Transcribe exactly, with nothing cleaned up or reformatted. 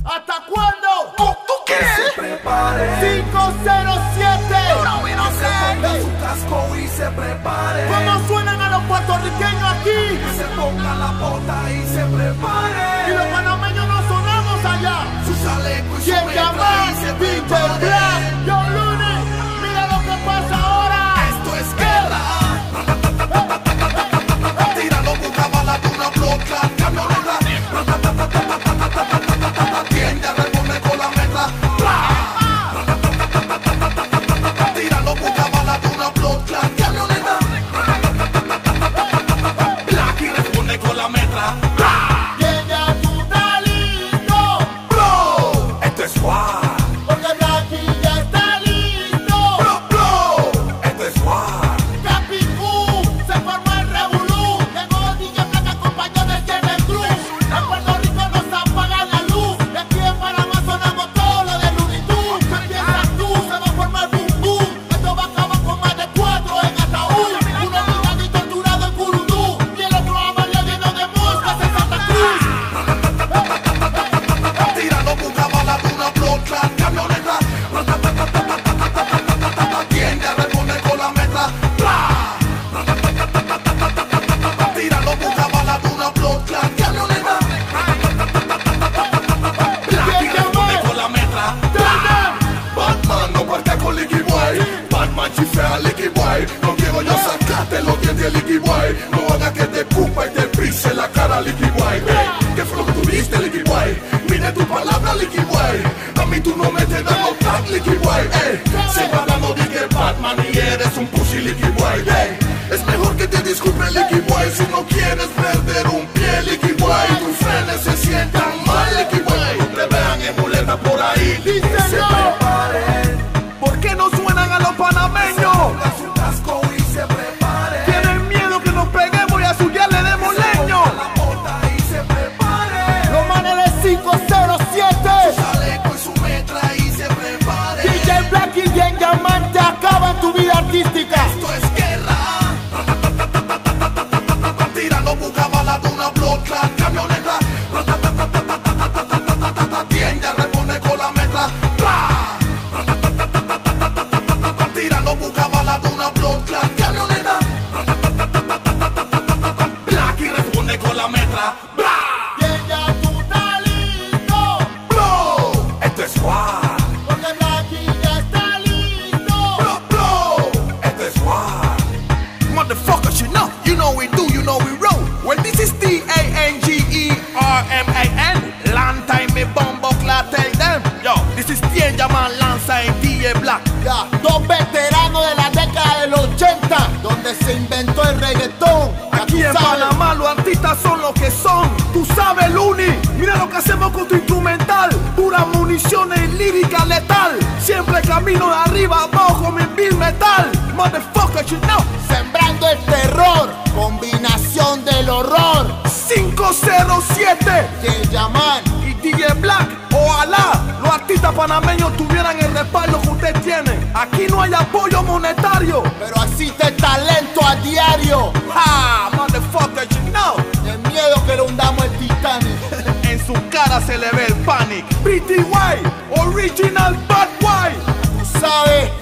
¿Hasta cuándo? ¿Tú, tú Que qué? se prepare, cinco cero siete. No, we don't que se say. ponga su casco y se prepare. ¿Cómo suenan a los puertorriqueños aquí? Que se ponga la bota y se prepare. Y los panameños no sonamos allá. Su chaleco y su ¿Quién metra llama? y se D J prepare. Black, Yo Lunes. Mira lo que pasa ahora. Esto es guerra. Tirando boca bala de una bloca, camioneta. Tiende a responder con la meta. Tirando boca bala de una bloca, camioneta. Black y responde con la meta. Llega tu talito. Bro, esto es war. Porque Blacky ya está listo. Bro, bro, esto es war. Capicú, se formó el revolú. Llegó D J Black acompañado del Jenner Cruz. En Puerto Rico nos apagan la luz. Y aquí en Panamá sonamos todo lo de Looney Tunes. ¿Qué piensas tú? Se va a formar boom boom. Esto va a acabar con más de cuatro en ataúd. Uno picado y torturado en Curundú. Y el otro amarillo lleno de moscas en Santa Cruz. Tirando boca bala de una bloca, camioneta. Tiende a responder con la meta. Tirando boca bala de una bloca, camioneta. Black y responde con la meta. Batman no parte con Licky Boy. Batman chifea a Licky Boy. No quiero yo sacarte los dientes, Licky Boy. No haga que te escupa y te prise la cara, Licky Boy. Hey, ¿qué fue lo que tuviste, Licky Boy? Mire tu palabra, Licky Boy. A mí tú no me estés dando tag, Licky Boy. Hey, siempre hablando de que Batman y eres un pussy, Licky Boy. Hey, es mejor que te disculpe, Licky Boy. Si no quieres perder un pie, Licky Boy. Tus frenes se sientan mal, Licky Boy. No te vean en muleta por ahí. Sí, Que se señor. preparen. ¿Por qué no suenan a los panameños? Ponga su casco y se prepare. Tienen miedo que nos peguemos y a su ya le demos leño. La bota y se prepare. Los manes de cinco cero siete. Chaleco y su metra y se prepare. D J Black y Bien Diamante acaban tu vida artística. Esto es guerra. Tirando boca bala de una bloca, camioneta. Tiende a responder con la meta. Tirando boca bala de una bloca, camioneta. Black y responde con la meta. Llega tu talito. Bro, esto es war. Porque Blacky ya está listo. Bro, bro, esto es war. Motherfuckers, you know, you know we do, you know we roll. Well, this is T A N G E R M A N. Long time me bombo clat tell them. Yo, this is Tien Llaman Lanza y D J Black. Ya, dos veteranos de la década del ochenta, donde se inventó el reggaetón. Ya Aquí tú en sabes. Panamá los artistas son lo que son. Tú sabes, Luni, mira lo que hacemos con tu instrumental. Pura municiones y lírica letal. Siempre camino de arriba abajo, mi beat metal. Motherfucker, you know. Sembrando el terror, combinación del horror. cinco cero siete Que llaman. y D J Black. Ojalá los artistas panameños tuvieran el respaldo que ustedes tienen. Aquí no hay apoyo monetario. Pero existe talento a diario. Ha, motherfucker, you know. De miedo que le hundamos el Titanic. En su cara se le ve el panic. Pretty White, original bad white. Tú sabes,